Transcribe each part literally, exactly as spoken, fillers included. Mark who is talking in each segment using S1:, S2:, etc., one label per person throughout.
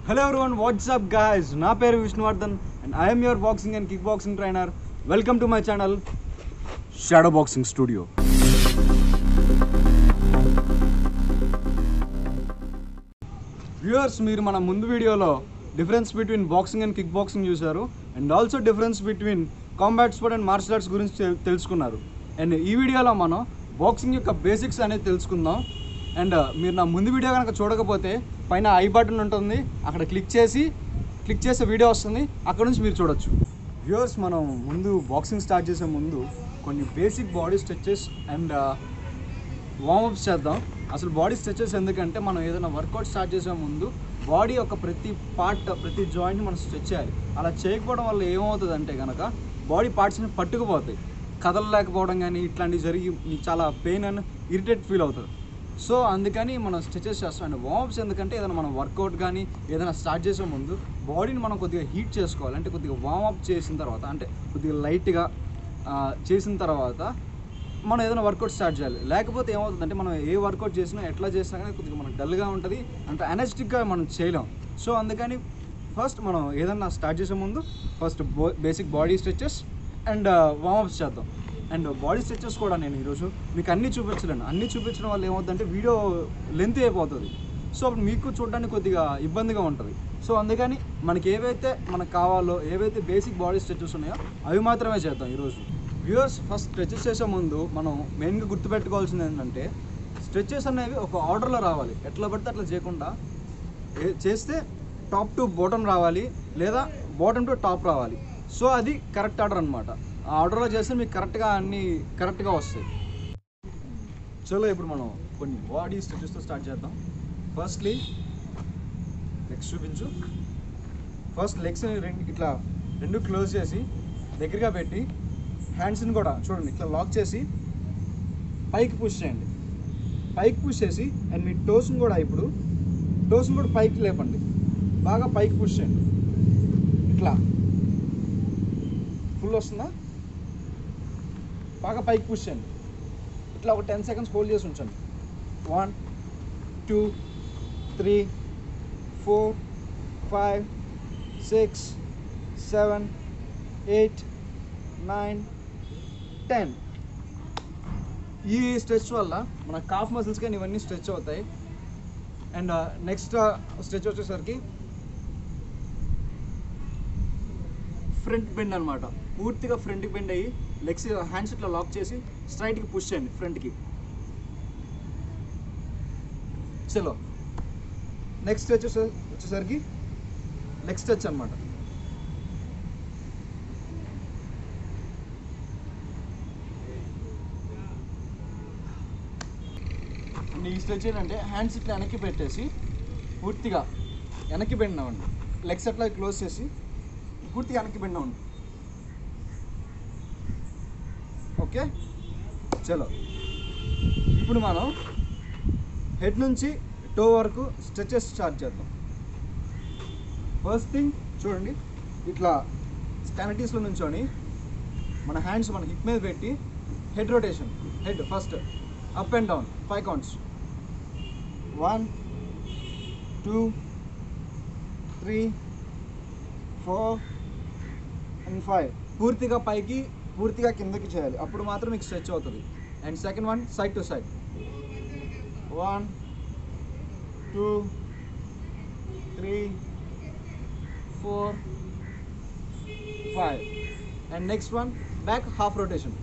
S1: Hello everyone, what's up guys? నా పేరు Vishnuvardhan and I am your boxing and kickboxing trainer. Welcome to my channel Shadow Boxing Studio. Viewers, మీరు మన ముందు వీడియోలో difference between boxing and kick boxing చూశారు and also difference between combat sport and martial arts గురించి తెలుసుకున్నారు. And ఈ వీడియోలో మనం బాక్సింగ్ యొక్క బేసిక్స్ అనేది తెలుసుకుందాం. అండ్ మీరు నా ముందు వీడియో కనుక చూడకపోతే పైన ఐ బటన్ ఉంటుంది, అక్కడ క్లిక్ చేసి క్లిక్ చేసే వీడియో వస్తుంది, అక్కడ నుంచి మీరు చూడొచ్చు. వ్యూవర్స్, మనం ముందు బాక్సింగ్ స్టార్ట్ చేసే ముందు కొన్ని basic body stretches and warmups చేద్దాం. అసలు బాడీ స్ట్రెచెస్ ఎందుకంటే మనం ఏదైనా వర్కౌట్ స్టార్ట్ చేసే ముందు బాడీ యొక్క ప్రతి పార్ట్ ప్రతి జాయింట్ని మనం స్ట్రెచ్ చేయాలి. అలా చేయకపోవడం వల్ల ఏమవుతుంది అంటే కనుక బాడీ పార్ట్స్ని పట్టుకుపోతాయి, కదలలేకపోవడం కానీ ఇట్లాంటివి జరిగి మీకు చాలా పెయిన్ అండ్ ఇరిటేట్ ఫీల్ అవుతుంది. సో అందుకని మనం స్ట్రెచెస్ చేస్తాం. అండ్ వార్మప్స్ ఎందుకంటే ఏదైనా మనం వర్కౌట్ కానీ ఏదైనా స్టార్ట్ చేసే ముందు బాడీని మనం కొద్దిగా హీట్ చేసుకోవాలి. అంటే కొద్దిగా వార్మప్ చేసిన తర్వాత, అంటే కొద్దిగా లైట్గా చేసిన తర్వాత మనం ఏదైనా వర్కౌట్ స్టార్ట్ చేయాలి. లేకపోతే ఏమవుతుందంటే మనం ఏ వర్కౌట్ చేసినా ఎట్లా చేసినా కానీ కొద్దిగా మనకు డల్గా ఉంటుంది, అంటే ఎనర్జెటిక్గా మనం చేయలేం. సో అందుకని ఫస్ట్ మనం ఏదైనా స్టార్ట్ చేసే ముందు first basic body stretches and warmups చేద్దాం. అండ్ బాడీ స్ట్రెచెస్ కూడా నేను ఈరోజు మీకు అన్నీ చూపించలేను. అన్నీ చూపించడం వల్ల ఏమవుతుందంటే వీడియో లెంత్ అయిపోతుంది. సో అప్పుడు మీకు చూడడానికి కొద్దిగా ఇబ్బందిగా ఉంటుంది. సో అందుకని మనకి ఏవైతే మనకు కావాలో, ఏవైతే బేసిక్ బాడీ స్ట్రెచెస్ ఉన్నాయో అవి మాత్రమే చేద్దాం ఈరోజు. వ్యూవర్స్, ఫస్ట్ స్ట్రెచెస్ చేసే ముందు మనం మెయిన్గా గుర్తుపెట్టుకోవాల్సింది ఏంటంటే స్ట్రెచెస్ అనేవి ఒక ఆర్డర్లో రావాలి. ఎట్లా పడితే అట్లా చేయకుండా చేస్తే టాప్ టు బాటమ్ రావాలి, లేదా బాటమ్ టు టాప్ రావాలి. సో అది కరెక్ట్ ఆర్డర్ అనమాట. ఆ ఆర్డర్లో చేస్తే మీకు కరెక్ట్గా అన్నీ కరెక్ట్గా వస్తాయి. చలో ఇప్పుడు మనం కొన్ని బాడీ స్ట్రెచెస్తో స్టార్ట్ చేద్దాం. ఫస్ట్లీ లెగ్స్ చూపించు. ఫస్ట్ లెగ్స్ రెండు ఇట్లా రెండు క్లోజ్ చేసి దగ్గరగా పెట్టి హ్యాండ్స్ని కూడా చూడండి ఇట్లా లాక్ చేసి పైకి పుష్ చేయండి. పైకి పుష్ చేసి అండ్ మీ టోస్ని కూడా ఇప్పుడు టోస్ని కూడా పైకి లేపండి, బాగా పైకి పుష్ చేయండి. ఇట్లా ఫుల్ వస్తుందా? బాగా పైకి పుష్ చేయండి. ఇట్లా ఒక టెన్ సెకండ్స్ హోల్డ్ చేసి ఉంచండి. One two three four five six seven eight nine ten. ఈ స్ట్రెచ్ వల్ల మన కాఫ్ మసిల్స్ కానీ ఇవన్నీ స్ట్రెచ్ అవుతాయి. అండ్ నెక్స్ట్ స్ట్రెచ్ వచ్చేసరికి ఫ్రంట్ బెండ్ అనమాట. పూర్తిగా ఫ్రంట్కి బెండ్ అయ్యి లెగ్స్ హ్యాండ్స్ ఇట్లా లాక్ చేసి స్ట్రైట్కి పుష్ చేయండి ఫ్రంట్కి. చలో నెక్స్ట్ స్ట్రెచ్ వచ్చేసరికి లెగ్ స్ట్రెచ్ అనమాట. ఈ స్ట్రెచ్ ఏంటంటే హ్యాండ్స్ ఇట్లా వెనక్కి పెట్టేసి పూర్తిగా వెనక్కి బెండ్ అవ్వండి. లెగ్స్ అట్లా క్లోజ్ చేసి పూర్తిగా వెనక్కి బెండ్ అవ్వండి. ఓకే, చలో ఇప్పుడు మనం హెడ్ నుంచి టో వరకు స్ట్రెచెస్ స్టార్ట్ చేద్దాం. ఫస్ట్ థింగ్ చూడండి, ఇట్లా స్టాండిటీస్లో నుంచొని మన హ్యాండ్స్ మన హిప్ మీద పెట్టి head rotation. Head first up and down five counts. One two three four and five. పూర్తిగా పైకి పూర్తిగా కిందకి చేయాలి, అప్పుడు మాత్రం మీకు స్ట్రెచ్ అవుతుంది. And second one side to side. One two three four five. And next one back half rotation.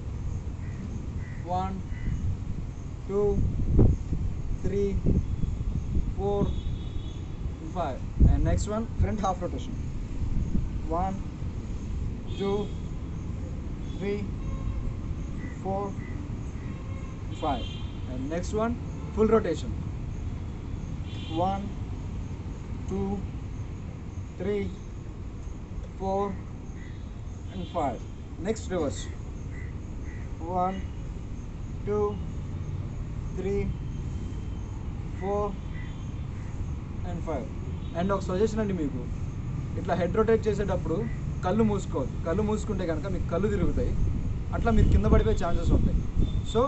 S1: One two three four five. And next one front half rotation. One two three four five. And next one full rotation. One two three four and five. Next reverse. One two three four and five. And ఒక suggestion అండి మీకు, ఇట్లా head rotate చేసేటప్పుడు కళ్ళు మూసుకోవద్దు. కళ్ళు మూసుకుంటే కనుక మీకు కళ్ళు తిరుగుతాయి, అట్లా మీరు కింద పడిపోయే ఛాన్సెస్ ఉంటాయి. సో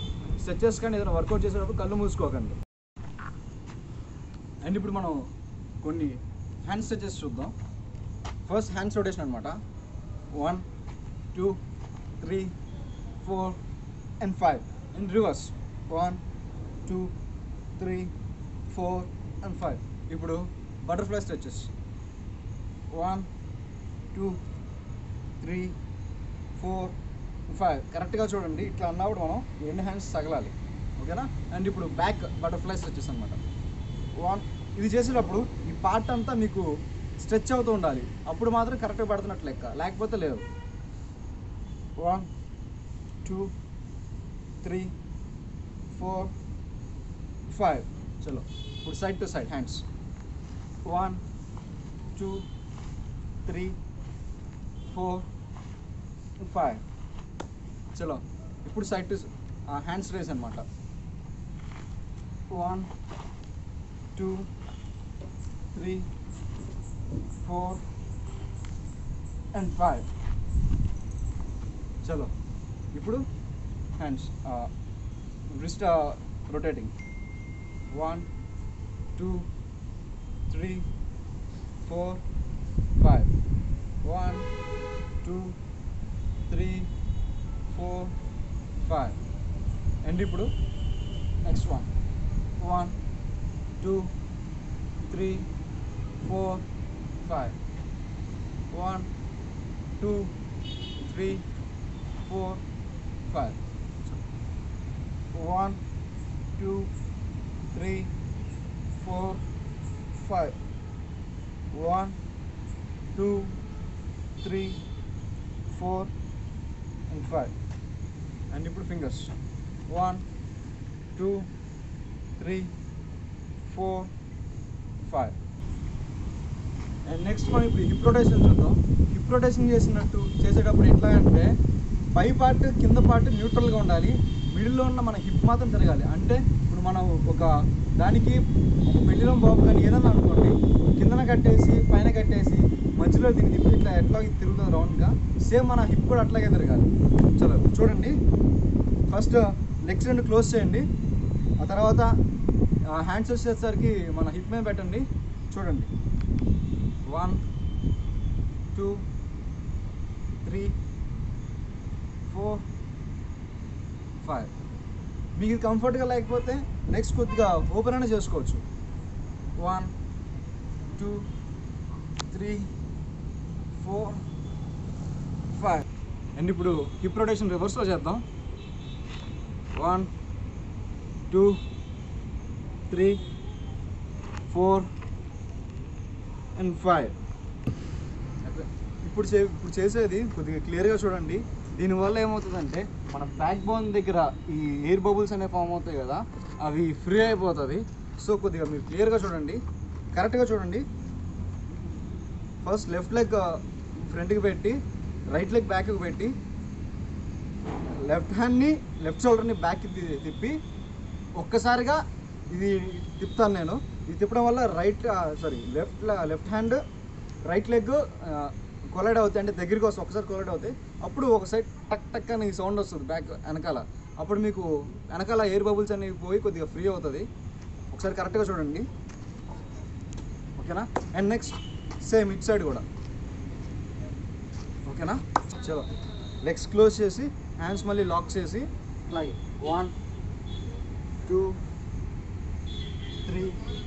S1: స్ట్రెచెస్ కానీ ఏదైనా వర్కౌట్ చేసేటప్పుడు కళ్ళు మూసుకోకండి. అండ్ ఇప్పుడు మనం కొన్ని హ్యాండ్ స్ట్రెచెస్ చూద్దాం. ఫస్ట్ హ్యాండ్స్ రొటేషన్ అనమాట. One two three four and five. In reverse one two three four and five. ఇప్పుడు butterfly stretches. One two three four five. కరెక్ట్గా చూడండి, ఇట్లా అన్నప్పుడు మనం రెండు హ్యాండ్స్ తగలాలి, ఓకేనా. అండ్ ఇప్పుడు బ్యాక్ బటర్ఫ్లై స్ట్రెచెస్ అనమాట. వన్ ఇది చేసేటప్పుడు ఈ పార్ట్ అంతా మీకు స్ట్రెచ్ అవుతూ ఉండాలి, అప్పుడు మాత్రం కరెక్ట్గా పడుతున్నట్టు లెక్క, లేకపోతే లేదు. One two three four five. చలో ఇప్పుడు side to side hands. One two three four five. చలో ఇప్పుడు సైడ్ టు హ్యాండ్స్ రేస్ అనమాట. One two three four and five. చలో ఇప్పుడు hands wrist rotating. One two three four five. One two three four five. And ఇప్పుడు next one. One two three four five. One two three four five. One two three four five. One two three four and five. And ఇప్పుడు fingers. One two three four five. And next మనం ఇప్పుడు hip rotation చూద్దాం. Hip rotation చేసినట్టు చేసేటప్పుడు ఎట్లా అంటే పై part కింద part న్యూట్రల్గా ఉండాలి, మిడిల్లో ఉన్న మన హిప్ మాత్రం తిరగాలి. అంటే ఇప్పుడు మనం ఒక దానికి ఒక పెళ్లిలో బాబు కానీ ఏదన్నా అనుకోండి, కిందన కట్టేసి పైన కట్టేసి మధ్యలో దీన్ని తిప్పి ఇట్లా ఎట్లా తిరుగుతుంది రౌండ్గా, సేమ్ మన హిప్ కూడా అట్లాగే తిరగాలి. చలో చూడండి, ఫస్ట్ లెగ్స్ రెండు క్లోజ్ చేయండి, ఆ తర్వాత హ్యాండ్స్ వచ్చేసరికి మన హిప్ మీద పెట్టండి. చూడండి, one two three four five. మీకు ఇది కంఫర్ట్గా లేకపోతే నెక్స్ట్ కొద్దిగా ఓపెన్ అయినా చేసుకోవచ్చు. One two three four five. And ఇప్పుడు హిప్ రొటేషన్ రివర్స్లో చేద్దాం. One two three four and five. ఇప్పుడు చే ఇప్పుడు చేసేది కొద్దిగా క్లియర్గా చూడండి. దీనివల్ల ఏమవుతుందంటే మన బ్యాక్ బోన్ దగ్గర ఈ ఎయిర్ బబుల్స్ అనేవి ఫామ్ అవుతాయి కదా, అవి ఫ్రీ అయిపోతుంది. సో కొద్దిగా మీరు క్లియర్గా చూడండి, కరెక్ట్గా చూడండి. ఫస్ట్ లెఫ్ట్ లెగ్ ఫ్రంట్కి పెట్టి, రైట్ లెగ్ బ్యాక్కి పెట్టి, లెఫ్ట్ హ్యాండ్ని లెఫ్ట్ షోల్డర్ని బ్యాక్కి తిప్పి ఒక్కసారిగా ఇది తిప్పుతాను నేను. ఇది తిప్పడం వల్ల right sorry left left hand right leg collide అవుతాయి, అంటే దగ్గరికి వస్తాయి, ఒకసారి కొలైడ్ అవుతాయి. అప్పుడు ఒక సైడ్ టక్ టక్ అని సౌండ్ వస్తుంది బ్యాక్ వెనకాల. అప్పుడు మీకు వెనకాల ఎయిర్ బబుల్స్ అనేవి పోయి కొద్దిగా ఫ్రీ అవుతుంది. ఒకసారి కరెక్ట్గా చూడండి, ఓకేనా. And next same it side కూడా, ఓకేనా. చలో లెగ్స్ క్లోజ్ చేసి హ్యాండ్స్ మళ్ళీ లాక్ చేసి అలాగే one two three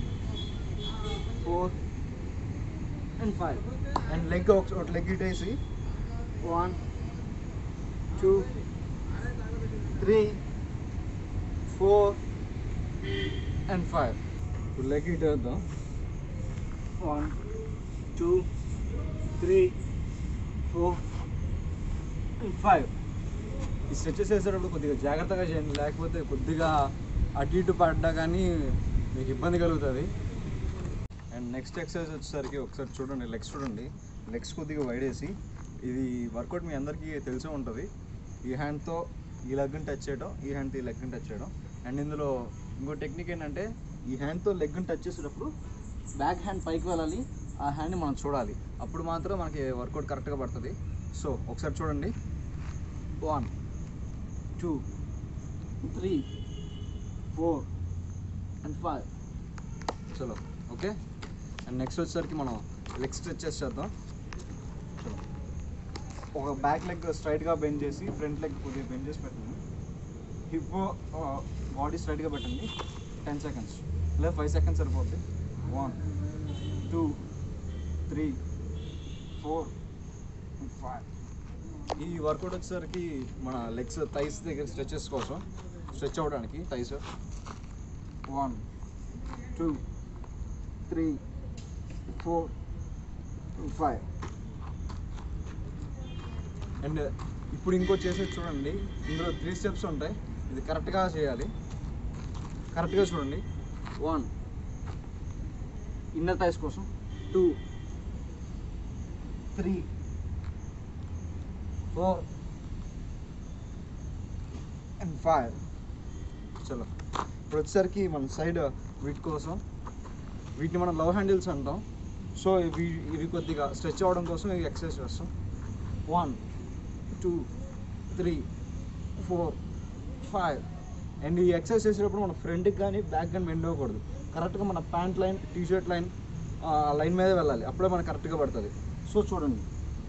S1: four and five. And leg ఒక లెగ్ ఇటేసి one two three four and five. ఇప్పుడు లెగ్ ఇటేద్దాం. One two three four and five. ఈ స్ట్రెచెస్ వేసేటప్పుడు కొద్దిగా జాగ్రత్తగా చేయండి, లేకపోతే కొద్దిగా అటు ఇటు పడ్డా కానీ మీకు ఇబ్బంది కలుగుతుంది. అండ్ నెక్స్ట్ ఎక్సర్సైజ్ వచ్చేసరికి ఒకసారి చూడండి, లెగ్స్ చూడండి. లెగ్స్ కొద్దిగా వైడ్ వేసి, ఇది వర్కౌట్ మీ అందరికీ తెలిసే ఉంటుంది. ఈ హ్యాండ్తో ఈ లెగ్ని టచ్ చేయడం, ఈ హ్యాండ్తో ఈ లెగ్ని టచ్ చేయడం. అండ్ ఇందులో ఇంకో టెక్నిక్ ఏంటంటే ఈ హ్యాండ్తో లెగ్ని టచ్ చేసేటప్పుడు బ్యాక్ హ్యాండ్ పైకి వెళ్ళాలి, ఆ హ్యాండ్ని మనం చూడాలి, అప్పుడు మాత్రం మనకి వర్కౌట్ కరెక్ట్గా పడుతుంది. సో ఒకసారి చూడండి, one two three four and five. చలో ఓకే. అండ్ నెక్స్ట్ వచ్చేసరికి మనం లెగ్ స్ట్రెచెస్ చేద్దాం. ఒక బ్యాక్ లెగ్ స్ట్రైట్గా బెండ్ చేసి ఫ్రంట్ లెగ్ కొద్దిగా బెండ్ చేసి పెట్టండి. హిప్ బాడీ స్ట్రైట్గా పెట్టండి. టెన్ సెకండ్స్ లేదా ఫైవ్ సెకండ్స్ సరిపోద్ది. One two three four five. ఈ వర్కౌట్ వచ్చేసరికి మన లెగ్స్ థైస్ దగ్గర స్ట్రెచెస్ కోసం స్ట్రెచ్ అవ్వడానికి thighs. One two three four five. And ఇప్పుడు ఇంకో చేసేది చూడండి, ఇందులో త్రీ స్టెప్స్ ఉంటాయి. ఇది కరెక్ట్గా చేయాలి. కరెక్ట్గా చూడండి. వన్ ఇన్నర్ థైస్ కోసం, two three four and five. చలో ఇప్పుడు వచ్చేసరికి మన సైడ్ వీటి కోసం, వీటిని మనం లవ్ హ్యాండిల్స్ అంటాం. సో ఇవి ఇవి కొద్దిగా స్ట్రెచ్ అవ్వడం కోసం ఇవి ఎక్సర్సైజ్ చేస్తాం. One two three four five. And ఈ ఎక్సర్సైజ్ చేసేటప్పుడు మనం ఫ్రంట్కి కానీ బ్యాక్ కానీ బెండ్ అవ్వకూడదు. కరెక్ట్గా మన pant line, T shirt line line మీద వెళ్ళాలి. అప్పుడే మనకు కరెక్ట్గా పడుతుంది. సో చూడండి.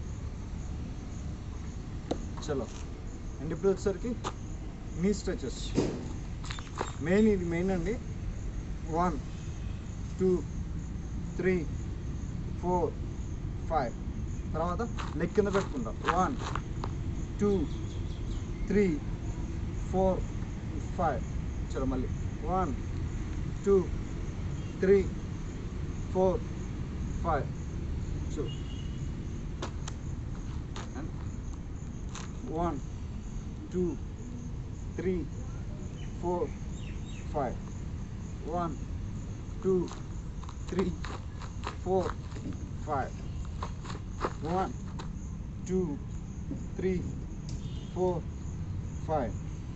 S1: చలో అండ్ ఇప్పుడు వచ్చేసరికి నీ స్ట్రెచెస్. మెయిన్ ఇది మెయిన్ అండి. One two three four five. తర్వాత లెగ్ కింద పెట్టుకుంటాం. One two three four five. చలో మళ్ళీ one two three four five. చూ one two three four five. One two three four five. One two three four five.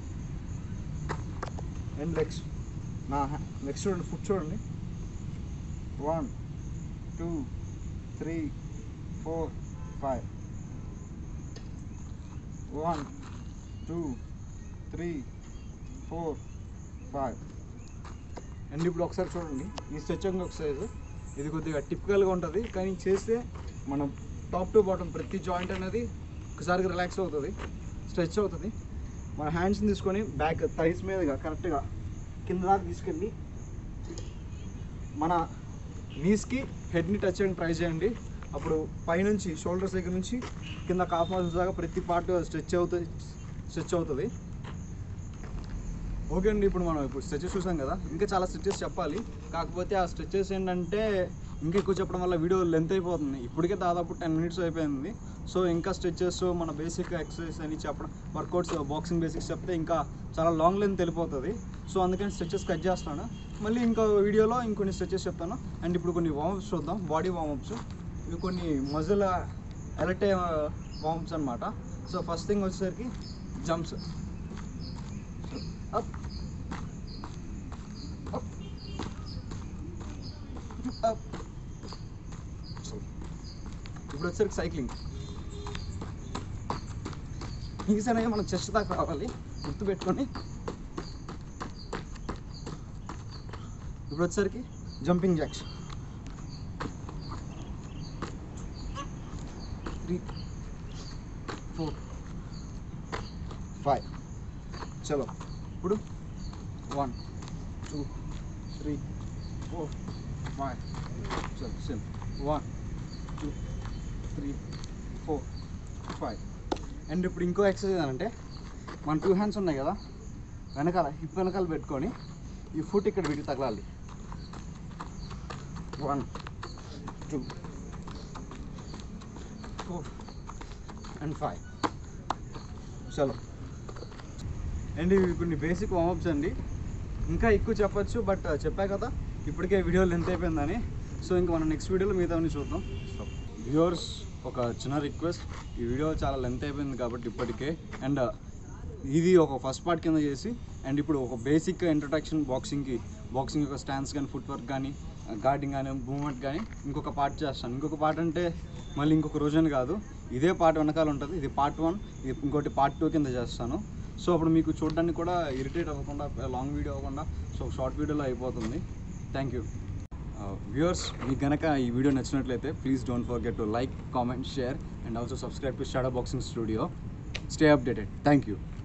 S1: And legs. నా legs చూడండి, foot చూడండి. One two three four five. One two three four five. And ఇప్పుడు ఒకసారి చూడండి ఈ stretching exercise. ఇది కొద్దిగా టిపికల్గా ఉంటుంది, కానీ చేస్తే మనం టాప్ టు బాటమ్ ప్రతి జాయింట్ అనేది ఒకసారిగా రిలాక్స్ అవుతుంది, స్ట్రెచ్ అవుతుంది. మన హ్యాండ్స్ని తీసుకొని బ్యాక్ థైస్ మీదుగా కరెక్ట్గా కింద దాకా తీసుకెళ్ళి మన నీస్కి హెడ్ని టచ్ చేయడానికి ట్రై చేయండి. అప్పుడు పైనుంచి షోల్డర్స్ దగ్గర నుంచి కింద కాఫ్ మజిల్స్ దాకా ప్రతి పార్ట్ స్ట్రెచ్ అవుతుంది స్ట్రెచ్ అవుతుంది ఓకే అండి. ఇప్పుడు మనం ఇప్పుడు స్ట్రెచెస్ చూసాం కదా, ఇంకా చాలా స్ట్రెచెస్ చెప్పాలి. కాకపోతే ఆ స్ట్రెచెస్ ఏంటంటే ఇంకా ఎక్కువ చెప్పడం వల్ల వీడియో లెంత్ అయిపోతుంది. ఇప్పటికే దాదాపు టెన్ మినిట్స్ అయిపోయింది. సో ఇంకా స్ట్రెచెస్, మన బేసిక్ ఎక్సర్సైజ్ అని చెప్పడం, వర్కౌట్స్, బాక్సింగ్ బేసిక్స్ చెప్తే ఇంకా చాలా లాంగ్ లెంత్ వెళ్ళిపోతుంది. సో అందుకని స్ట్రెచెస్ కట్ చేస్తాను. మళ్ళీ ఇంకో వీడియోలో ఇంకొన్ని స్ట్రెచెస్ చెప్తాను. అండ్ ఇప్పుడు కొన్ని వార్మప్స్ చూద్దాం, బాడీ వార్మప్స్. ఇవి కొన్ని మజిల్ అలర్ట్ అయ్యే వార్మప్స్ అనమాట. సో ఫస్ట్ థింగ్ వచ్చేసరికి జంప్స్. Up up up. ఇప్పుడు వచ్చేసరికి సైక్లింగ్. ఈస్ అనేవి మనం చెస్ట్ దాకా రావాలి, గుర్తుపెట్టుకొని. ఇప్పుడు వచ్చేసరికి jumping jacks. Three four five. చలో ఇప్పుడు one two three four five. చలో same one two three four five. And ఇప్పుడు ఇంకో ఎక్సర్సైజ్ అంటే, మన టూ హ్యాండ్స్ ఉన్నాయి కదా, వెనకాల హిప్ వెనకాల పెట్టుకొని ఈ ఫుట్ ఇక్కడ వీటికి తగలాలి. One two four and five. చలో. అండ్ ఇవి కొన్ని బేసిక్ వార్మప్స్ అండి. ఇంకా ఎక్కువ చెప్పచ్చు, బట్ చెప్పా కదా ఇప్పటికే వీడియో లెంత్ అయిపోయిందని. సో ఇంకా మనం నెక్స్ట్ వీడియోలో మిగతావన్నీ చూద్దాం. వ్యూవర్స్, ఒక చిన్న రిక్వెస్ట్, ఈ వీడియో చాలా లెంత్ అయిపోయింది కాబట్టి ఇప్పటికే. అండ్ ఇది ఒక ఫస్ట్ పార్ట్ కింద చేసి, అండ్ ఇప్పుడు ఒక బేసిక్ ఇంట్రడక్షన్ బాక్సింగ్కి, బాక్సింగ్ యొక్క స్టాన్స్ కానీ, ఫుట్ వర్క్ కానీ, గార్డింగ్ కానీ, మూవ్మెంట్ కానీ ఇంకొక పార్ట్ చేస్తాను. ఇంకొక పార్ట్ అంటే మళ్ళీ ఇంకొక రోజుని కాదు, ఇదే పార్ట్ వెనకాల ఉంటుంది. ఇది పార్ట్ వన్, ఇది ఇంకోటి పార్ట్ టూ కింద చేస్తాను. సో అప్పుడు మీకు చూడడానికి కూడా ఇరిటేట్ అవ్వకుండా, లాంగ్ వీడియో అవ్వకుండా, సో షార్ట్ వీడియోలో అయిపోతుంది. Thank you. వ్యూవర్స్ మీకు కనుక ఈ వీడియో నచ్చినట్లయితే please don't forget to like, comment, share and also subscribe to Shadow Boxing Studio. Stay updated. Thank you.